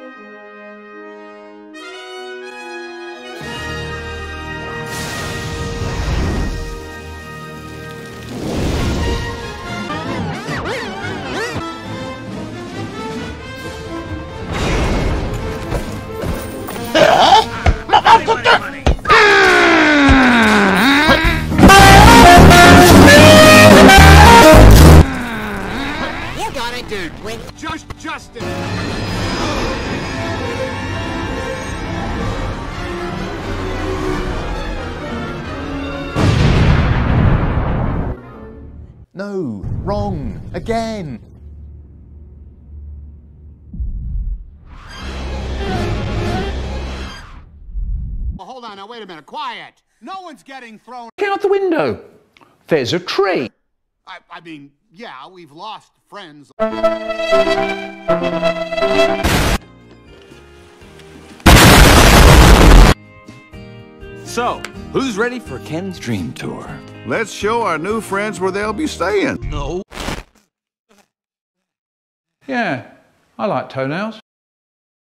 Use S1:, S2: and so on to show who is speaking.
S1: Dude, with just justice.
S2: No, wrong, again.
S1: Well, hold on, now wait a minute, quiet. No one's getting thrown.
S3: Look out the window. There's a tree.
S1: I mean, yeah, we've lost friends.
S4: So, who's ready for Ken's dream tour?
S5: Let's show our new friends where they'll be staying.
S4: No.
S3: Yeah, I like toenails.